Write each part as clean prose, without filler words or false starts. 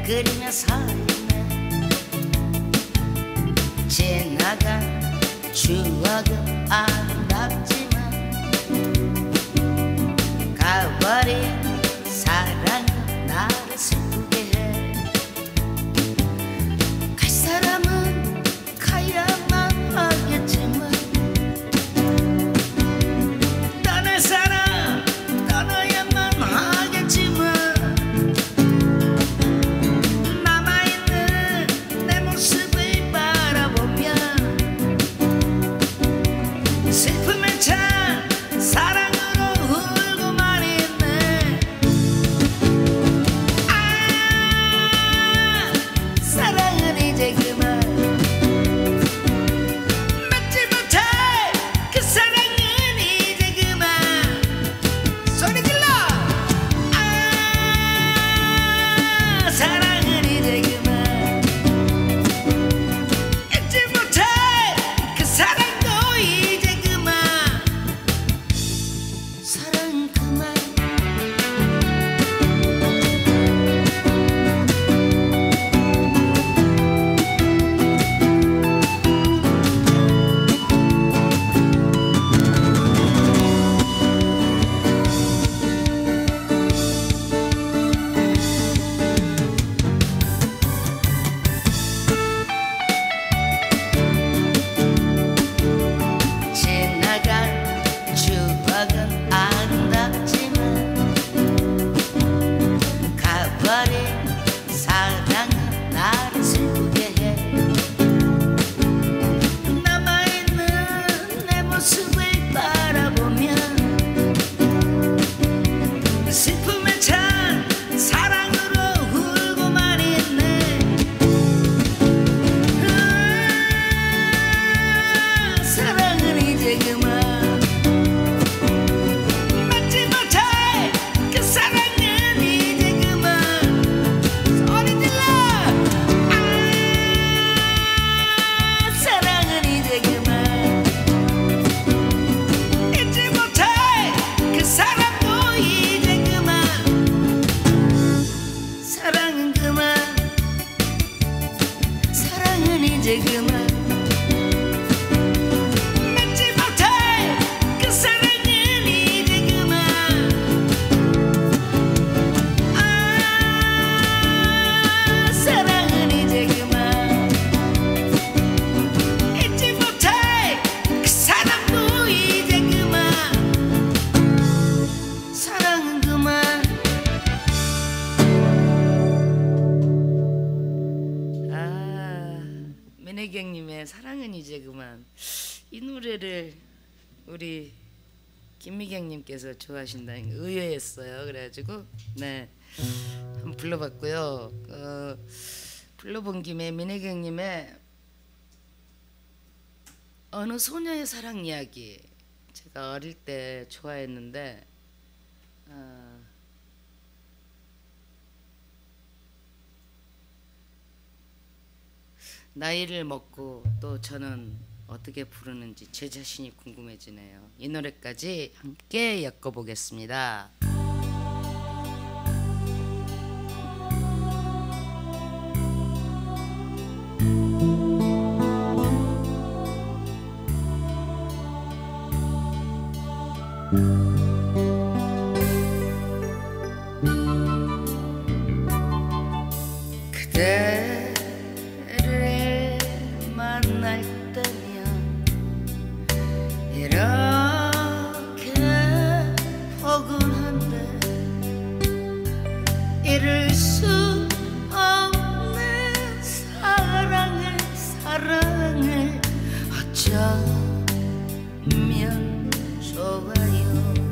그리며 살네. 지나간 추억은 아름답지만 가버린 사랑은 나를 슬프게 해. 갈 사람은 가야만 하겠지만 떠날 사람 떠나야만 하겠지만 남아있는 내 모습을 바라보면 슬픔에 찬 사랑으로 울고만 있네. 아, 사랑은 이제 그만. 맺지 못할 그 사랑은 이제 그만. 소리 질러. 아, 사랑은 이제 그만. 잊지 못할 그 사랑도 이제 그만. 사랑은 그만. 지나간 추억은 아름답지만 가버린 사랑은 나를 슬프게 해. 남아있는 내 모습을 바라보면 슬픔에 찬 사랑으로 울고만 있네. 사랑은 이제 그만. 맺지 못할 그 사랑은 이제 그만. 소리 질러. 아, 사랑은 이제 그만. 잊지 못할 그 사랑도 이제 그만. 사랑은 그만. 사랑은 이제 그만. 맺지 못할 그 사랑은 이제 그만. 아, 사랑은 이제 그만. 잊지 못할 그 사랑도 이제 그만. 사랑은 그만. 아, 민혜경님의 사랑은 이제 그만. 이 노래를 우리 김미경님께서 좋아하신다는 게 의외였어요. 그래가지고 네 한번 불러봤고요. 불러본 김에 민혜경님의 어느 소녀의 사랑 이야기, 제가 어릴 때 좋아했는데 나이를 먹고 또 저는 어떻게 부르는지 제 자신이 궁금해지네요. 이 노래까지 함께 엮어보겠습니다. 그대를 만날 때면 이렇게 포근한데 이룰 수 없는 사랑을 어쩌면 좋아요.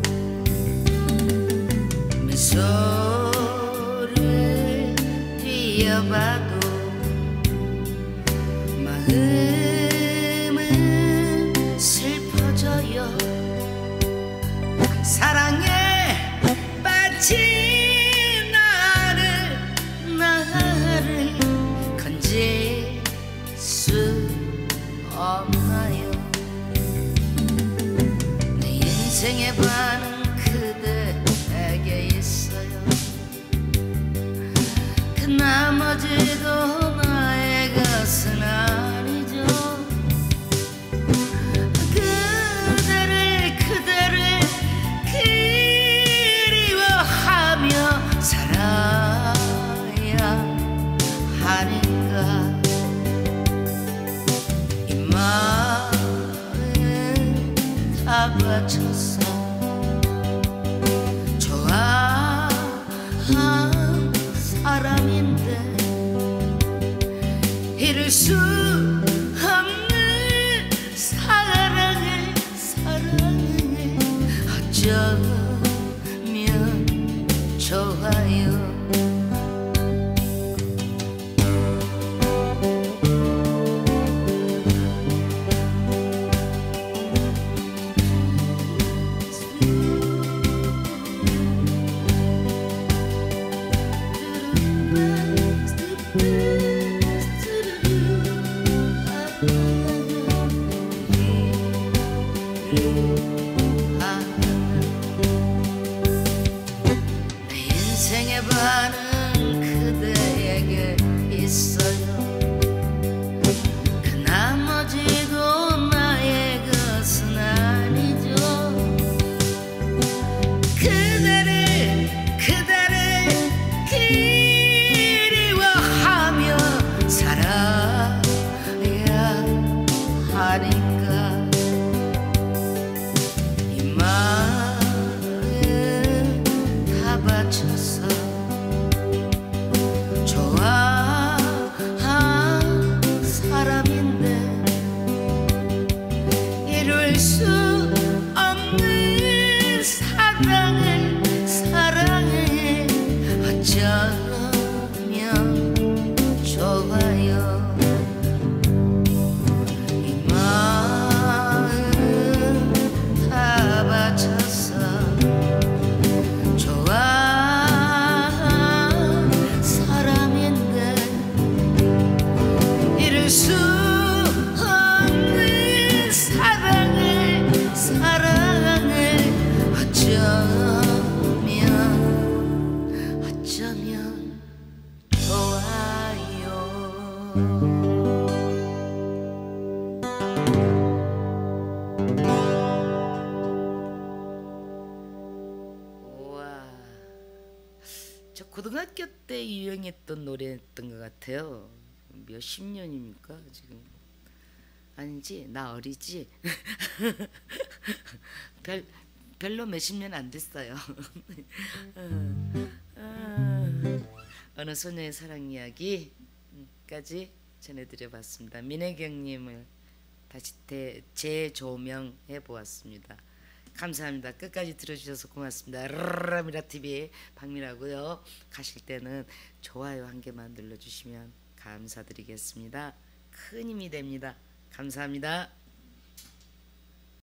미소를 띄어봐도 마음은 슬퍼져요. 사랑에 빠진 나를 건질 수 없나요? 내 인생의 반은 그대에게 있어요. 그 나머지 사람인데 이룰 수 없는 사랑을 어쩌면 좋아요. 인생의 반은 그대에게 있어요. 그 나머지도 나의 것은 아니죠. 그대를 그리워하며 살아야 하니까 이 마음 다 바쳐서 좋아한 사람인데 이룰 수 없는 사랑을 어쩌면 좋아요. 이 마음 다 바쳐서 좋아한 사람인데 이룰 수 없는 사랑을 어쩌면 좋아요. 우와, 저 고등학교 때 유행했던 노래였던 것 같아요. 몇십 년입니까 지금? 아니지, 나 어리지? 별로 몇십 년 안 됐어요. 어느 소녀의 사랑 이야기까지 전해드려봤습니다. 민혜경님을 다시 재조명해 보았습니다. 감사합니다. 끝까지 들어주셔서 고맙습니다. 라미라TV 박미라고요. 가실 때는 좋아요 한 개만 눌러주시면 감사드리겠습니다. 큰 힘이 됩니다. 감사합니다.